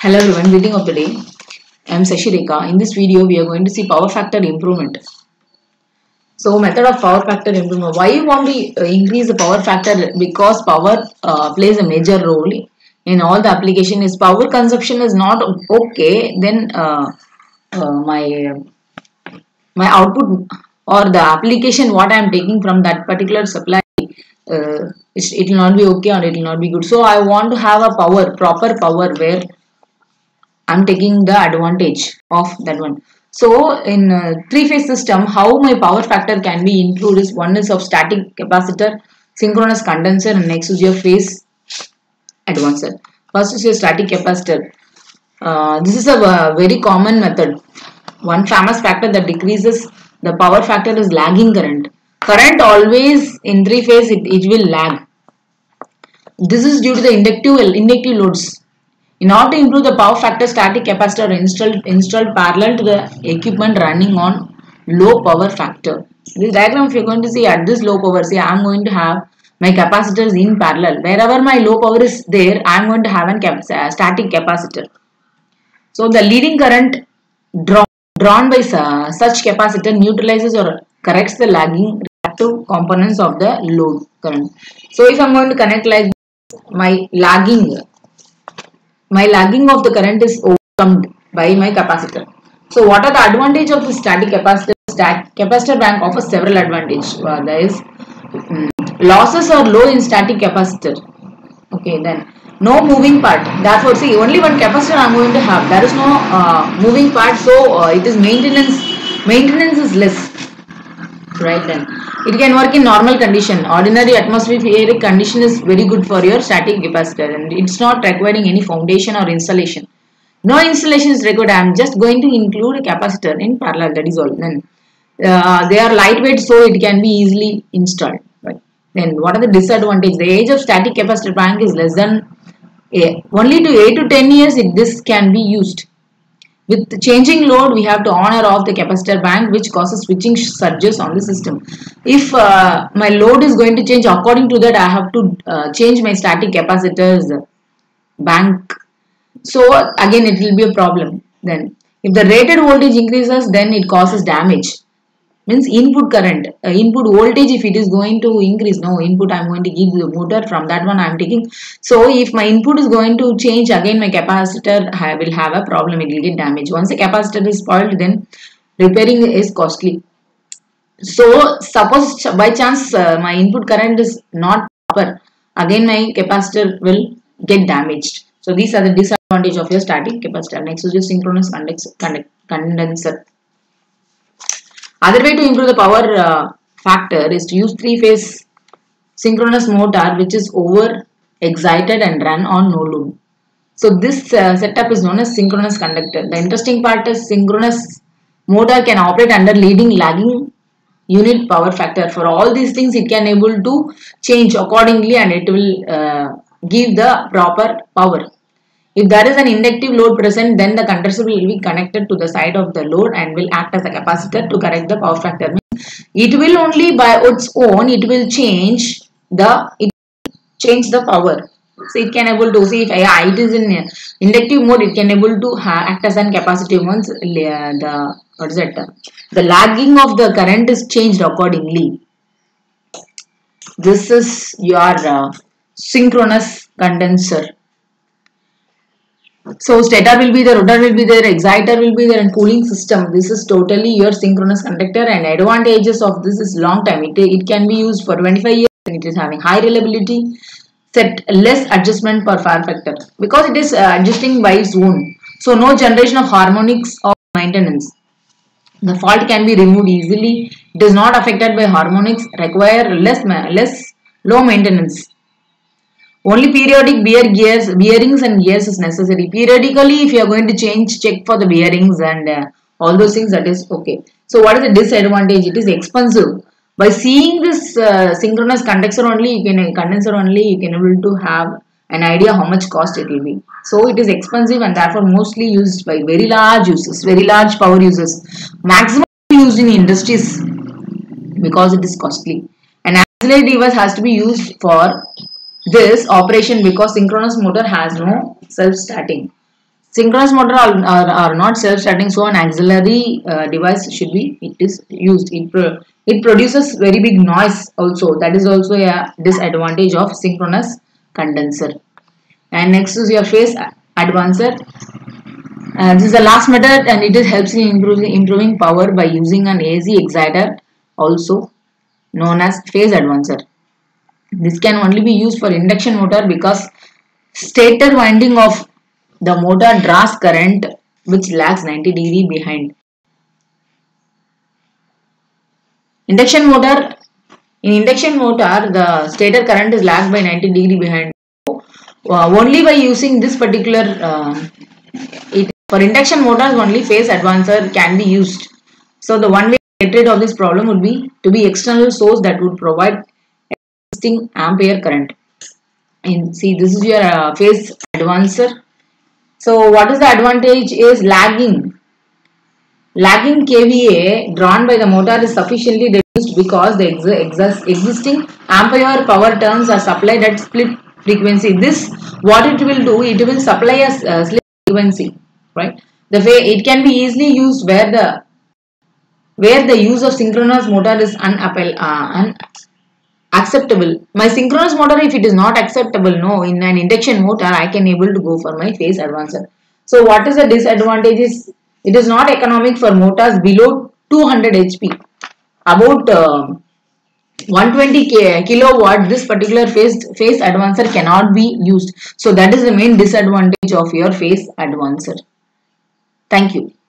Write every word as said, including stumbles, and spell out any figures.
Hello everyone, greeting of the day. I am Sashireka. In this video, we are going to see power factor improvement. So, method of power factor improvement. Why you want to increase the power factor? Because power uh, plays a major role in all the application. Is power consumption is not okay, then uh, uh, my my output or the application what I am taking from that particular supply, uh, it, it will not be okay or it will not be good. So, I want to have a power, proper power where I'm taking the advantage of that one. So in uh, three-phase system, how my power factor can be improved is one is of static capacitor, synchronous condenser, and next is your phase advancer. First is your static capacitor. Uh, this is a uh, very common method. One famous factor that decreases the power factor is lagging current. Current always in three-phase it, it will lag. This is due to the inductive inductive loads. In order to improve the power factor, static capacitor are installed, installed parallel to the equipment running on low power factor. This diagram, if you are going to see at this low power, say I am going to have my capacitors in parallel. Wherever my low power is there, I am going to have a cap static capacitor. So the leading current draw, drawn by uh, such capacitor neutralizes or corrects the lagging reactive components of the load current. So if I am going to connect like this, my lagging my lagging of the current is overcome by my capacitor. So what are the advantage of the static capacitor? Static capacitor bank offers several advantages. Uh, there is um, losses are low in static capacitor. Okay, then no moving part. Therefore, see only one capacitor I am going to have. There is no uh, moving part, so uh, it is maintenance. Maintenance is less. Right then, it can work in normal condition. Ordinary atmospheric condition is very good for your static capacitor, and it's not requiring any foundation or installation. No installation is required. I am just going to include a capacitor in parallel. That is all. Then uh, they are lightweight, so it can be easily installed. Right. Then what are the disadvantages? The age of static capacitor bank is less than a, only to eight to ten years. It, this can be used. With changing load, we have to on or off the capacitor bank, which causes switching surges on the system. If uh, my load is going to change, according to that, I have to uh, change my static capacitor's bank. So again, it will be a problem. Then, if the rated voltage increases, then it causes damage. Means input current, uh, input voltage, if it is going to increase, no input I am going to give the motor, from that one I am taking. So if my input is going to change, again my capacitor I will have a problem, it will get damaged. Once the capacitor is spoiled, then repairing is costly. So suppose by chance uh, my input current is not proper, again my capacitor will get damaged. So these are the disadvantages of your static capacitor. Next is your synchronous condenser. Other way to improve the power uh, factor is to use three-phase synchronous motor, which is over excited and run on no load. So this uh, setup is known as synchronous conductor. The interesting part is synchronous motor can operate under leading lagging unit power factor. For all these things, it can able to change accordingly, and it will uh, give the proper power. If there is an inductive load present, then the condenser will be connected to the side of the load and will act as a capacitor to correct the power factor. It will only by its own, it will change the it change the power. So it can able to see if yeah, it is in inductive mode, it can able to act as an capacitive once the what is it? The lagging of the current is changed accordingly. This is your uh, synchronous condenser. So stator will be there, rotor will be there, exciter will be there, and cooling system. This is totally your synchronous conductor, and advantages of this is long time. It, it can be used for twenty-five years, and it is having high reliability, set less adjustment per power factor because it is uh, adjusting by its own. So no generation of harmonics or maintenance. The fault can be removed easily. It is not affected by harmonics, require less less low maintenance. Only periodic bear gears, bearings and gears is necessary. Periodically, if you are going to change, check for the bearings and uh, all those things, that is okay. So, what is the disadvantage? It is expensive. By seeing this uh, synchronous condenser only, you can condenser only, you can able to have an idea how much cost it will be. So, it is expensive and therefore mostly used by very large users, very large power users. Maximum used in industries because it is costly. An auxiliary device has to be used for this operation because synchronous motor has no self-starting. Synchronous motor are, are, are not self-starting, so an auxiliary uh, device should be it is used. It pro it produces very big noise also. That is also a disadvantage of synchronous condenser. And next is your phase advancer. Uh, this is the last method, and it is helps in improving improving power by using an A C exciter, also known as phase advancer. This can only be used for induction motor because stator winding of the motor draws current which lags ninety degree behind. Induction motor, in induction motor, the stator current is lagged by ninety degree behind. Uh, only by using this particular, uh, it, for induction motors only phase advancer can be used. So the one way to get rid of this problem would be to be external source that would provide existing ampere current. And see, this is your uh, phase advancer. So what is the advantage is lagging. Lagging K V A drawn by the motor is sufficiently reduced because the ex ex existing ampere power turns are supplied at split frequency. This, what it will do, it will supply a uh, split frequency, right? The way it can be easily used where the where the use of synchronous motor is unappel, uh, unacceptable. My synchronous motor, if it is not acceptable, no, in an induction motor, I can able to go for my phase advancer. So what is the disadvantages? It is not economic for motors below two hundred H P. About uh, one hundred twenty kilowatt, this particular phase, phase advancer cannot be used. So that is the main disadvantage of your phase advancer. Thank you.